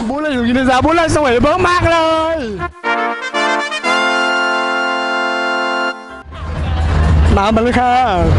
บูธเราอยู่กินซาบูธเราสวยเบิ้มมากเลยมาเลยค่ะ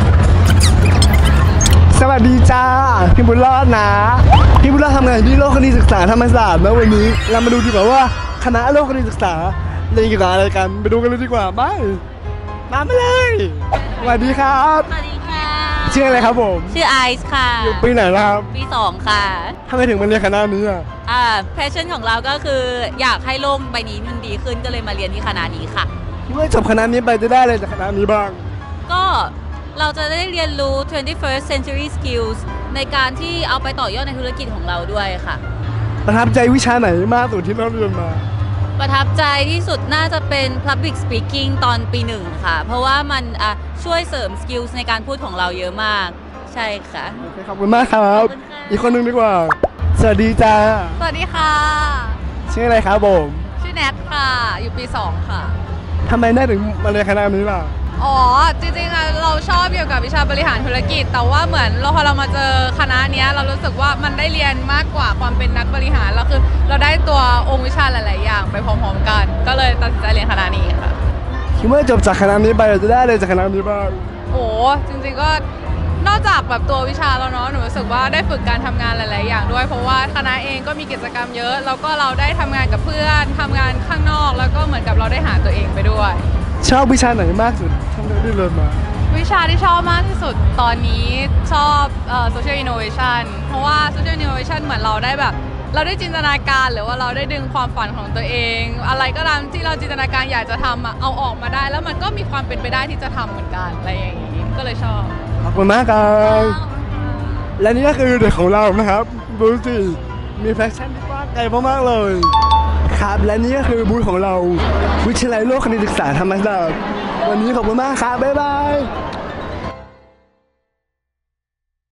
สวัสดีจ้าพี่บุญรอดนะพี่บุญรอดทำงานที่โลกคณิตศึกษาธรรมศาสตร์แล้ววันนี้เรามาดูดีกว่าว่าคณะโลกคณิตศึกษาเรียนเกี่ยวกับอะไรกันไปดูกันเลยดีกว่าไปมาเลยสวัสดีครับสวัสดีค่ะชื่ออะไรครับผมชื่อไอซ์ค่ะอยู่ปีไหนแล้วครับปี2ค่ะทำไมถึงมาเรียนคณะนี้แพชชั่นของเราก็คืออยากให้โลกใบนี้มันดีขึ้นก็เลยมาเรียนที่คณะนี้ค่ะเมื่อจบคณะนี้ไปจะได้อะไรจากคณะนี้บ้างก็เราจะได้เรียนรู้ 21st century skills ในการที่เอาไปต่อยอดในธุรกิจของเราด้วยค่ะประทับใจวิชาไหนมากสุดที่เราเรียนมาประทับใจที่สุดน่าจะเป็น public speaking ตอนปี1ค่ะเพราะว่ามันช่วยเสริม skills ในการพูดของเราเยอะมากใช่ค่ะโอเคขอบคุณมากครับอีกคนนึงดีกว่าสวัสดีจ้าสวัสดีค่ะชื่ออะไรครับผมชื่อแนทค่ะอยู่ปี2ค่ะทำไมได้ถึงมาเรียนคณะนี้ล่ะอ๋อจริงๆเราชอบเกี่ยวกับวิชาบริหารธุรกิจแต่ว่าเหมือนพอเรามาเจอคณะนี้เรารู้สึกว่ามันได้เรียนมากกว่าความเป็นนักบริหารเราคือเราได้ตัวองค์วิชาหลายๆอย่างไปพร้อมๆกันก็เลยตัดสินใจเรียนคณะนี้ค่ะคิดว่าจบจากคณะนี้ไปจะได้อะไรจากคณะนี้บ้างโอ้จริงๆก็นอกจากแบบตัววิชาแล้วเนาะหนูรู้สึกว่าได้ฝึกการทำงานหลายๆอย่างด้วยเพราะว่าคณะเองก็มีกิจกรรมเยอะแล้วก็เราได้ทำงานกับเพื่อนทำงานข้างนอกแล้วก็เหมือนกับเราได้หาตัวเองไปด้วยชอบวิชาไหนมากสุดทั้งที่เรียนมาวิชาที่ชอบมากที่สุดตอนนี้ชอบ social innovation เพราะว่า social innovation เหมือนเราได้แบบเราได้จินตนาการหรือว่าเราได้ดึงความฝันของตัวเองอะไรก็ตามที่เราจินตนาการอยากจะทำเอาออกมาได้แล้วมันก็มีความเป็นไปได้ที่จะทำเหมือนกันอะไรอย่างนี้ก็เลยชอบขอบคุณมากครับและนี่ก็คือเด็กของเรานะครับบูธที่มีแฟชั่นที่กว้างไกลมากๆเลยครับและนี่ก็คือบูธของเราวิทยาลัยโลกคณิตศึกษาธรรมศาสตร์วันนี้ขอบคุณมากครับบ๊ายบาย